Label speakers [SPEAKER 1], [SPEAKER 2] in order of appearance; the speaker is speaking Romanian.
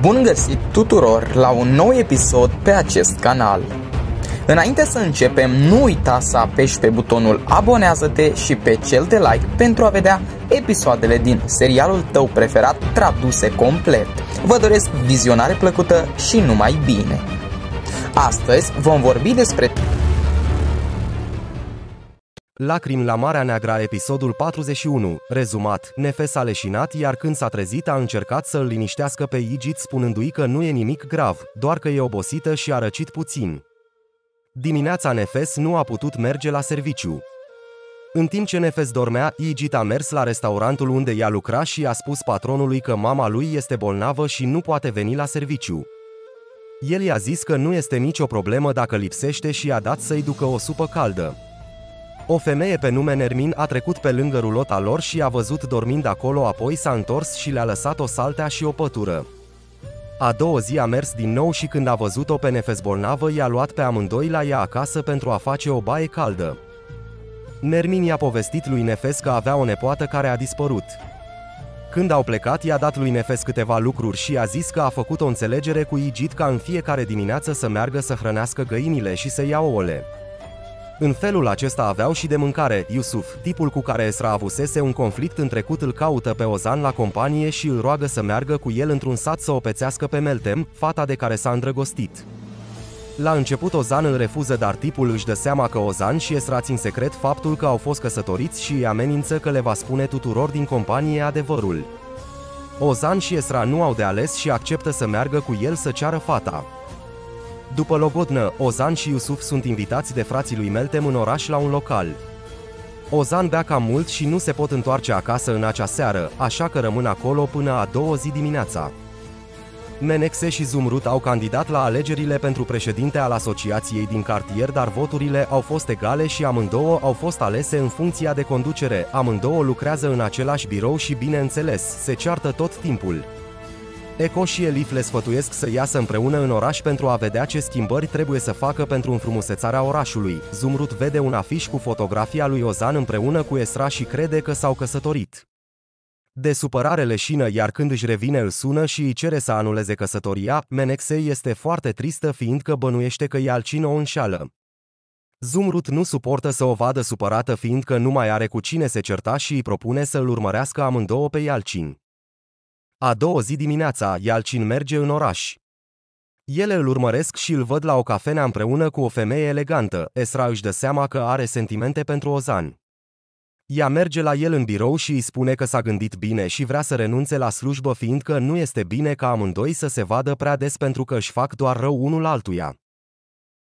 [SPEAKER 1] Bun găsit tuturor la un nou episod pe acest canal. Înainte să începem, nu uita să apeși pe butonul abonează-te și pe cel de like pentru a vedea episoadele din serialul tău preferat traduse complet. Vă doresc vizionare plăcută și numai bine. Astăzi vom vorbi despre
[SPEAKER 2] Lacrimi la Marea Neagră, episodul 41. Rezumat, Nefes a leșinat, iar când s-a trezit a încercat să îl liniștească pe Ygit spunându-i că nu e nimic grav, doar că e obosită și a răcit puțin. Dimineața Nefes nu a putut merge la serviciu. În timp ce Nefes dormea, Ygit a mers la restaurantul unde ea lucra și a spus patronului că mama lui este bolnavă și nu poate veni la serviciu. El i-a zis că nu este nicio problemă dacă lipsește și i-a dat să-i ducă o supă caldă. O femeie pe nume Nermin a trecut pe lângă rulota lor și a văzut dormind acolo, apoi s-a întors și le-a lăsat o saltea și o pătură. A doua zi a mers din nou și când a văzut-o pe Nefes bolnavă, i-a luat pe amândoi la ea acasă pentru a face o baie caldă. Nermin i-a povestit lui Nefes că avea o nepoată care a dispărut. Când au plecat, i-a dat lui Nefes câteva lucruri și a zis că a făcut o înțelegere cu Ygit ca în fiecare dimineață să meargă să hrănească găinile și să ia ouăle. În felul acesta aveau și de mâncare. Yusuf, tipul cu care Esra avusese un conflict în trecut, îl caută pe Ozan la companie și îl roagă să meargă cu el într-un sat să o pețească pe Meltem, fata de care s-a îndrăgostit. La început Ozan îl refuză, dar tipul își dă seama că Ozan și Esra țin secret faptul că au fost căsătoriți și îi amenință că le va spune tuturor din companie adevărul. Ozan și Esra nu au de ales și acceptă să meargă cu el să ceară fata. După logodnă, Ozan și Yusuf sunt invitați de frații lui Meltem în oraș la un local. Ozan bea cam mult și nu se pot întoarce acasă în acea seară, așa că rămân acolo până a doua zi dimineața. Menekse și Zumrut au candidat la alegerile pentru președinte al asociației din cartier, dar voturile au fost egale și amândouă au fost alese în funcția de conducere. Amândouă lucrează în același birou și, bineînțeles, se ceartă tot timpul. Eco și Elif le sfătuiesc să iasă împreună în oraș pentru a vedea ce schimbări trebuie să facă pentru înfrumusețarea orașului. Zumrut vede un afiș cu fotografia lui Ozan împreună cu Esra și crede că s-au căsătorit. De supărare leșină, iar când își revine îl sună și îi cere să anuleze căsătoria. Menekse este foarte tristă fiindcă bănuiește că Yalcin o înșeală. Zumrut nu suportă să o vadă supărată fiindcă nu mai are cu cine se certa și îi propune să îl urmărească amândouă pe Yalcin. A doua zi dimineața, Yalcin merge în oraș. Ele îl urmăresc și îl văd la o cafenea împreună cu o femeie elegantă. Esra își dă seama că are sentimente pentru Ozan. Ea merge la el în birou și îi spune că s-a gândit bine și vrea să renunțe la slujbă fiindcă nu este bine ca amândoi să se vadă prea des pentru că își fac doar rău unul altuia.